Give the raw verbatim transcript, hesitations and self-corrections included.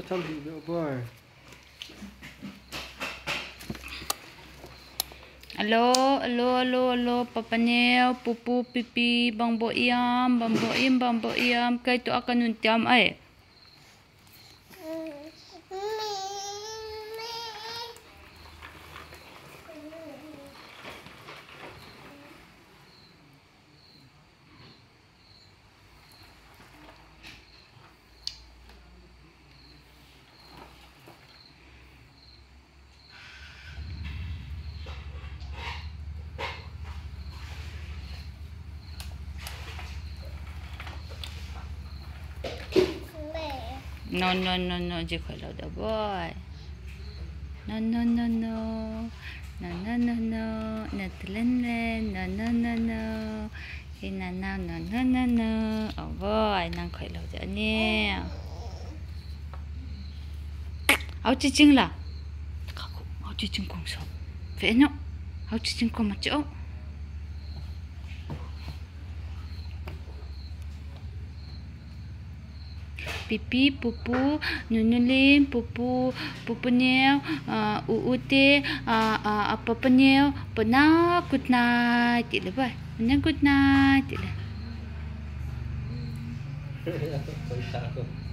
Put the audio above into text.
Trong bị độ boy. Alo, alo, alo, alo, Papa Neo, pupu, pipi, bang bo iam, bang bo im, bang bo iam, kay to akan nuntiam ay. No, no, no, no, je kalau dah boy. No, no, no, no. No, no, no, no. Nunthiem Lenthang. No, no, no, no. Hina na, no, no, no, no. Oh boy, nang kalau dah ni. Au cicing lah. Aku, au cicing kong so. Feno. Au cicing kong macam. Pipi, pupu, Nunthiem, pupu, pupu Neo, uh, uute, uh, uh, apa peneo, pernah good night, tidak boy, pernah good night, tidak.